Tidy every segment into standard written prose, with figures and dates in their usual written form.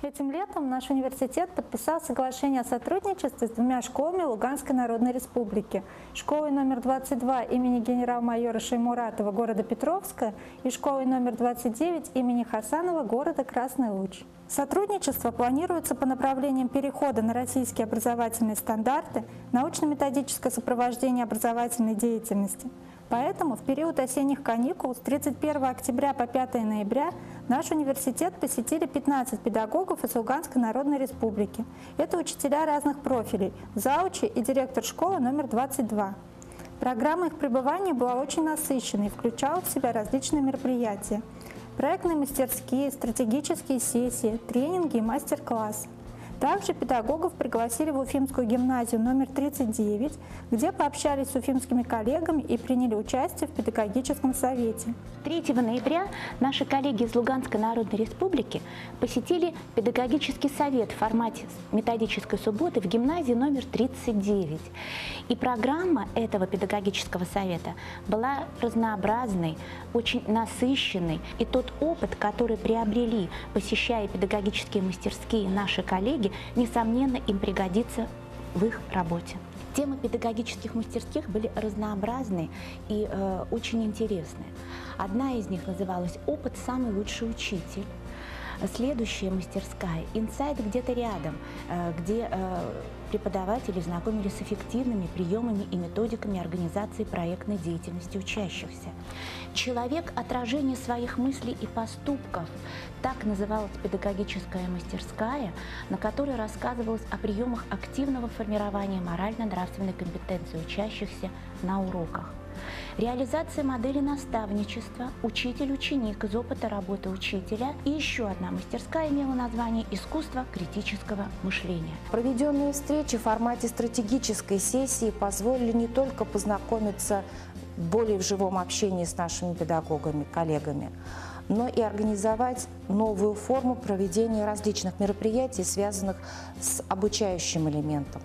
Этим летом наш университет подписал соглашение о сотрудничестве с двумя школами Луганской Народной Республики. Школой номер 22 имени генерал-майора Шаймуратова города Петровска и школой номер 29 имени Хасанова города Красный Луч. Сотрудничество планируется по направлениям перехода на российские образовательные стандарты, научно-методическое сопровождение образовательной деятельности. Поэтому в период осенних каникул с 31 октября по 5 ноября наш университет посетили 15 педагогов из Луганской Народной Республики. Это учителя разных профилей, заучи и директор школы номер 22. Программа их пребывания была очень насыщенной и включала в себя различные мероприятия. Проектные мастерские, стратегические сессии, тренинги и мастер-классы. Также педагогов пригласили в Уфимскую гимназию номер 39, где пообщались с уфимскими коллегами и приняли участие в педагогическом совете. 3 ноября наши коллеги из Луганской Народной Республики посетили педагогический совет в формате методической субботы в гимназии номер 39. И программа этого педагогического совета была разнообразной, очень насыщенной. И тот опыт, который приобрели, посещая педагогические мастерские наши коллеги, несомненно, им пригодится в их работе. Темы педагогических мастерских были разнообразны и очень интересны. Одна из них называлась «Опыт – самый лучший учитель». Следующая мастерская «Инсайт где-то рядом», где преподаватели знакомились с эффективными приемами и методиками организации проектной деятельности учащихся. «Человек – отражение своих мыслей и поступков». Так называлась педагогическая мастерская, на которой рассказывалось о приемах активного формирования морально-нравственной компетенции учащихся на уроках. Реализация модели наставничества «Учитель-ученик» из опыта работы учителя. И еще одна мастерская имела название «Искусство критического мышления». Проведенные встречи в формате стратегической сессии позволили не только познакомиться более в живом общении с нашими педагогами, коллегами, но и организовать новую форму проведения различных мероприятий, связанных с обучающим элементом.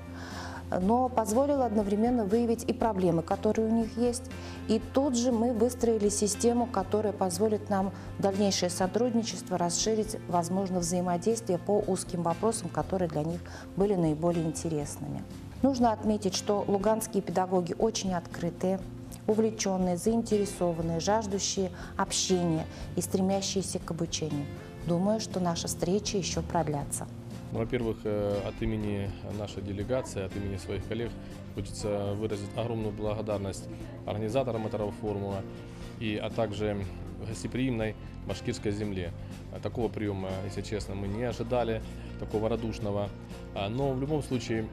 Но позволило одновременно выявить и проблемы, которые у них есть. И тут же мы выстроили систему, которая позволит нам дальнейшее сотрудничество, расширить, возможно, взаимодействие по узким вопросам, которые для них были наиболее интересными. Нужно отметить, что луганские педагоги очень открытые, увлеченные, заинтересованные, жаждущие общения и стремящиеся к обучению. Думаю, что наши встречи еще продлятся. Во-первых, от имени нашей делегации, от имени своих коллег хочется выразить огромную благодарность организаторам этого форума, а также гостеприимной башкирской земле. Такого приема, если честно, мы не ожидали, такого радушного. Но в любом случае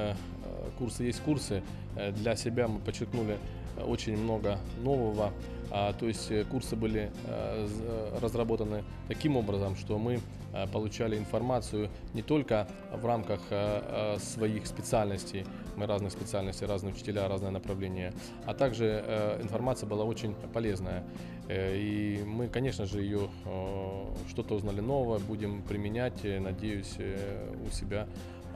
курсы есть курсы. Для себя мы подчеркнули очень много нового. То есть курсы были разработаны таким образом, что мы получали информацию не только в рамках своих специальностей, мы разных специальностей, разные учителя, разные направления, а также информация была очень полезная. И мы, конечно же, ее что-то узнали новое, будем применять, надеюсь, у себя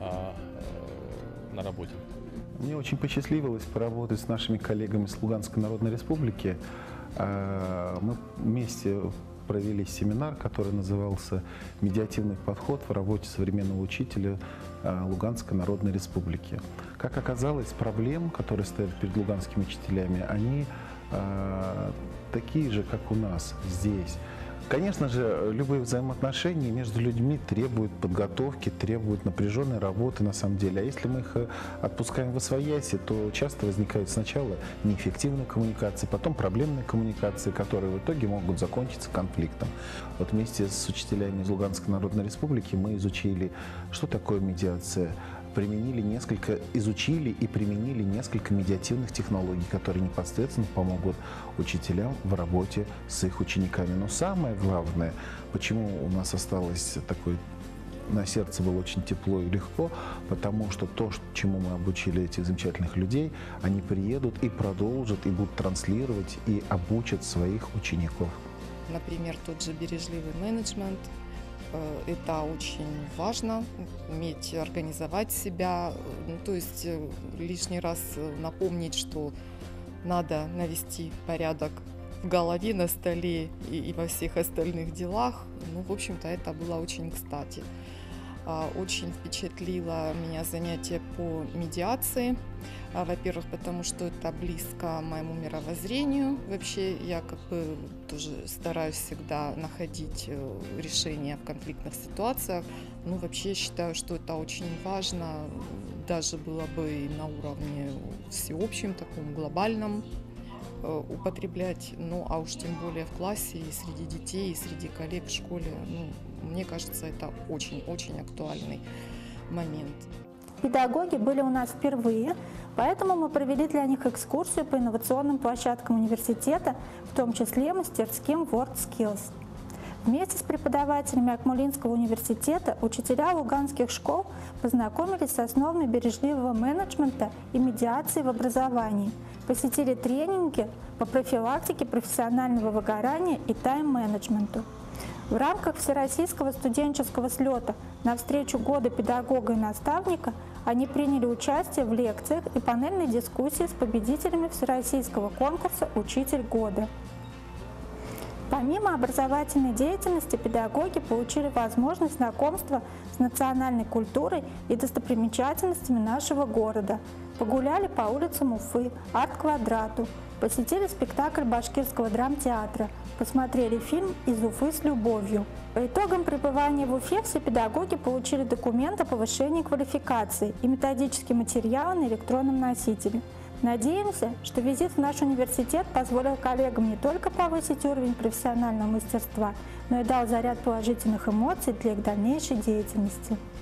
на работе. Мне очень посчастливилось поработать с нашими коллегами с Луганской Народной Республики. Мы вместе провели семинар, который назывался «Медиативный подход в работе современного учителя Луганской Народной Республики». Как оказалось, проблем, которые стоят перед луганскими учителями, они такие же, как у нас здесь. Конечно же, любые взаимоотношения между людьми требуют подготовки, требуют напряженной работы на самом деле. А если мы их отпускаем восвояси, то часто возникают сначала неэффективные коммуникации, потом проблемные коммуникации, которые в итоге могут закончиться конфликтом. Вот вместе с учителями из Луганской Народной Республики мы изучили, что такое медиация, изучили и применили несколько медиативных технологий, которые непосредственно помогут учителям в работе с их учениками. Но самое главное, почему у нас осталось такое, на сердце было очень тепло и легко, потому что то, чему мы обучили этих замечательных людей, они приедут и продолжат, и будут транслировать, и обучат своих учеников. Например, тот же бережливый менеджмент. Это очень важно, уметь организовать себя, то есть лишний раз напомнить, что надо навести порядок в голове, на столе и во всех остальных делах. Ну, в общем-то, это было очень кстати. Очень впечатлило меня занятие по медиации. Во-первых, потому что это близко моему мировоззрению. Вообще, я как бы тоже стараюсь всегда находить решения в конфликтных ситуациях. Ну, вообще, считаю, что это очень важно, даже было бы и на уровне всеобщем, таком глобальном употреблять. Ну, а уж тем более в классе, и среди детей, и среди коллег в школе. Ну, мне кажется, это очень-очень актуальный момент. Педагоги были у нас впервые, поэтому мы провели для них экскурсию по инновационным площадкам университета, в том числе мастерским WorldSkills. Вместе с преподавателями Акмолинского университета учителя луганских школ познакомились с основами бережливого менеджмента и медиации в образовании, посетили тренинги по профилактике профессионального выгорания и тайм-менеджменту. В рамках Всероссийского студенческого слета навстречу года педагога и наставника они приняли участие в лекциях и панельной дискуссии с победителями Всероссийского конкурса «Учитель года». Помимо образовательной деятельности, педагоги получили возможность знакомства с национальной культурой и достопримечательностями нашего города, погуляли по улицам Уфы, арт-квадрату, посетили спектакль Башкирского драмтеатра, посмотрели фильм «Из Уфы с любовью». По итогам пребывания в Уфе все педагоги получили документ о повышении квалификации и методические материалы на электронном носителе. Надеемся, что визит в наш университет позволил коллегам не только повысить уровень профессионального мастерства, но и дал заряд положительных эмоций для их дальнейшей деятельности.